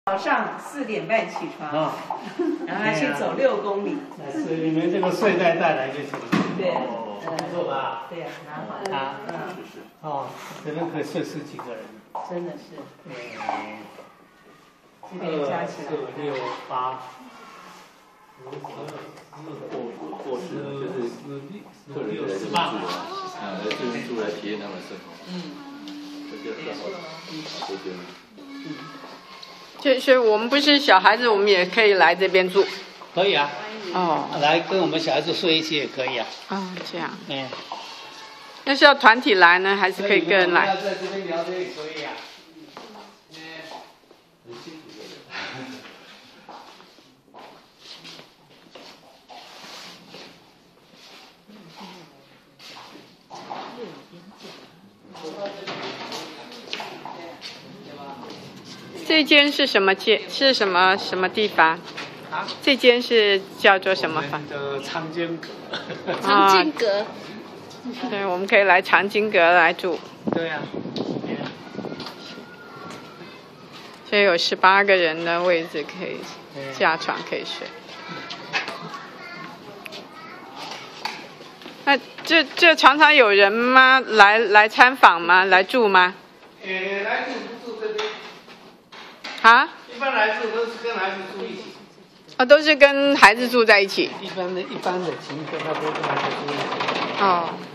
早上4点半起床， 啊， 然后要去走6公里。 是你们这个睡袋带来就行了。 对， 不错吧？ 对呀，拿好。 啊，哦，这边可以睡10几个人。 真的是。 2、4、6、8。 过世了就是客人来这边住啊，来这边住来体验他们的生活。这就很好，这边。 所以我们不是小孩子，我们也可以来这边住。 可以啊。 哦。 来跟我们小孩子睡一起也可以啊。 哦，这样。 嗯。 那是要团体来呢，还是可以个人来？ 要在这边聊天也可以啊。 这间是什么街？是什么地方？ 啊？ 这间是叫做什么房？ 的长间阁。 长间阁。对，我们可以来长间阁来住。 对呀。 所以有18个人的位置可以架床可以睡。那这常常有人吗？来参访吗？来住吗？ 来住不住这边？ 啊？ 一般来住都是跟孩子住一起。 啊，都是跟孩子住在一起。 一般的情况，他都跟孩子住一起。 哦。